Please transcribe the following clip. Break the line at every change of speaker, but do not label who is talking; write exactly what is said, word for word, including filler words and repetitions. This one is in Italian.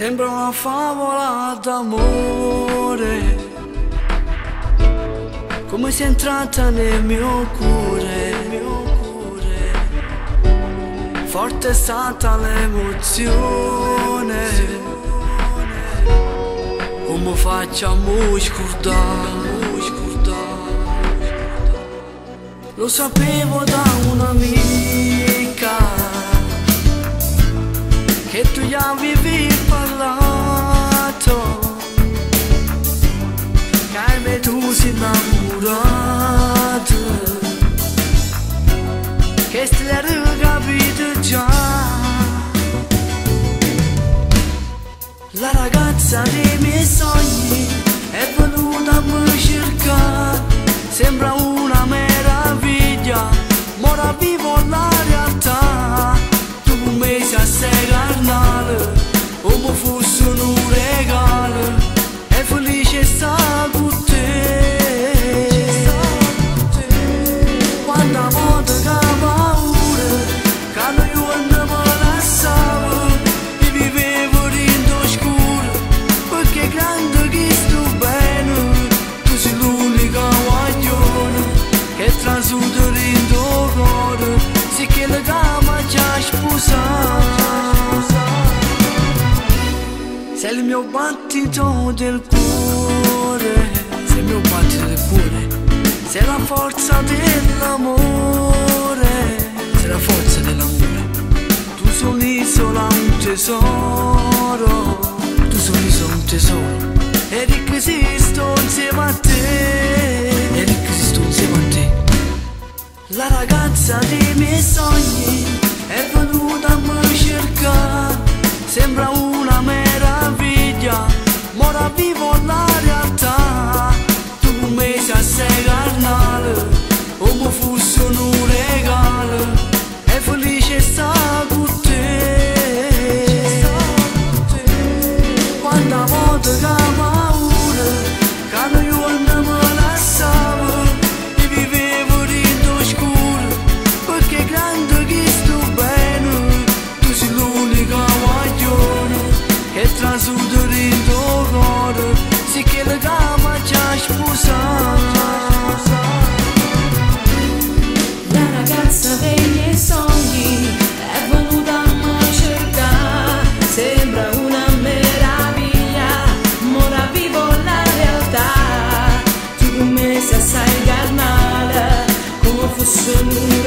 Sembra una favola d'amore, come sei entrata nel mio cuore, mio cuore. Forte è stata l'emozione, come facciamo scordare. Lo sapevo da un'amica che tu gli avevi parlato, che tu sei innamorato, che te l'hai capito già. La ragazza dei miei sogni è venuta a me cercare, sembra una meraviglia, ma ora vivo la realtà. Tu con me sei assai carnale, come fosse un regalo, e felice sta con te. Quando volte che paura, quando io non me lasciavo, e vivevo dentro scuro, perché grande che sto bene, tu sei l'unica guaglione che trasuda dentro cuore, sì che la cama già sposa. Sei il mio battito del cuore, sei il mio battito del cuore, sei la forza dell'amore, sei la forza dell'amore. Tu sei un'isola, un tesoro, tu sei un'isola, un tesoro, ed è che esisto insieme a te, ed è che esisto insieme a te. La ragazza dei miei sogni è venuta a me cercare, sembra una meraviglia, ma ora vivo la realtà. Tu con me sei assai carnale, come fosse un regalo, e felice sta con te. Quando volte che paura, quando io non me lasciavo, e vivevo dentro scuro, perché grande che sto bene, tu sei l'unica guaglione che trasuda dentro cuore, sì che la cama già sposa.
La ragazza dei miei sogni è venuta a me cercare, sembra una meraviglia, ma ora vivo la realtà. Tu con me sei assai carnale, come fosse un